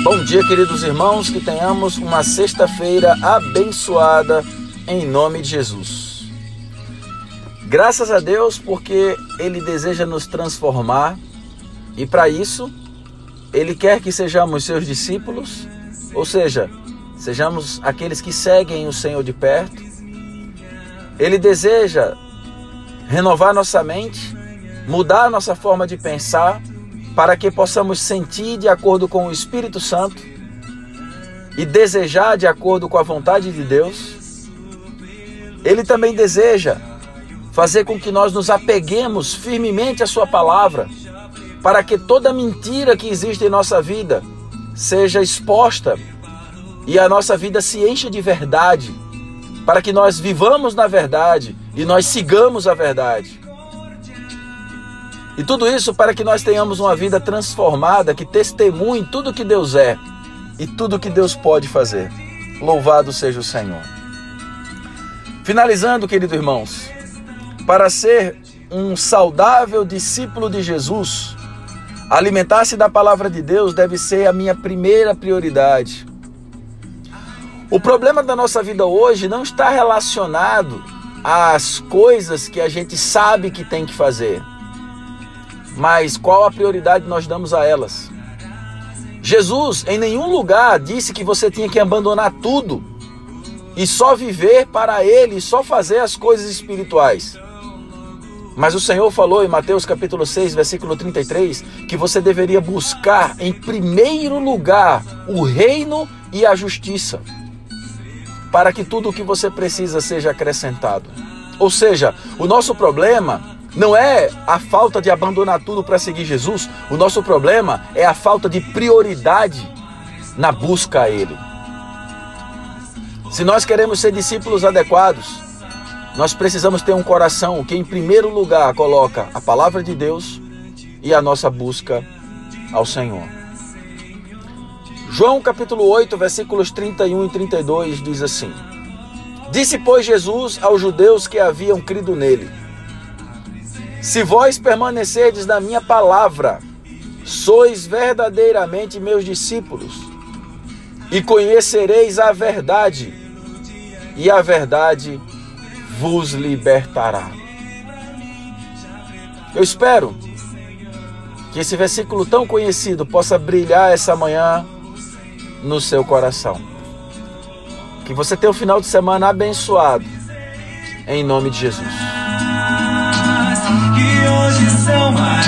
Bom dia, queridos irmãos, que tenhamos uma sexta-feira abençoada em nome de Jesus. Graças a Deus, porque Ele deseja nos transformar e para isso Ele quer que sejamos seus discípulos, ou seja, sejamos aqueles que seguem o Senhor de perto. Ele deseja renovar nossa mente, mudar nossa forma de pensar, para que possamos sentir de acordo com o Espírito Santo e desejar de acordo com a vontade de Deus. Ele também deseja fazer com que nós nos apeguemos firmemente à sua palavra, para que toda mentira que existe em nossa vida seja exposta e a nossa vida se encha de verdade, para que nós vivamos na verdade e nós sigamos a verdade. E tudo isso para que nós tenhamos uma vida transformada, que testemunhe tudo que Deus é e tudo que Deus pode fazer. Louvado seja o Senhor. Finalizando, queridos irmãos, para ser um saudável discípulo de Jesus, alimentar-se da palavra de Deus deve ser a minha primeira prioridade. O problema da nossa vida hoje não está relacionado às coisas que a gente sabe que tem que fazer, mas qual a prioridade nós damos a elas. Jesus em nenhum lugar disse que você tinha que abandonar tudo e só viver para Ele, e só fazer as coisas espirituais. Mas o Senhor falou em Mateus capítulo 6, versículo 33, que você deveria buscar em primeiro lugar o reino e a justiça, para que tudo o que você precisa seja acrescentado. Ou seja, o nosso problema não é a falta de abandonar tudo para seguir Jesus. O nosso problema é a falta de prioridade na busca a Ele. Se nós queremos ser discípulos adequados, nós precisamos ter um coração que em primeiro lugar coloca a palavra de Deus e a nossa busca ao Senhor. João capítulo 8, versículos 31 e 32 diz assim: Disse, pois, Jesus aos judeus que haviam crido nele: Se vós permanecerdes na minha palavra, sois verdadeiramente meus discípulos, e conhecereis a verdade, e a verdade vos libertará. Eu espero que esse versículo tão conhecido possa brilhar essa manhã no seu coração. Que você tenha um final de semana abençoado, em nome de Jesus. Que hoje são mais.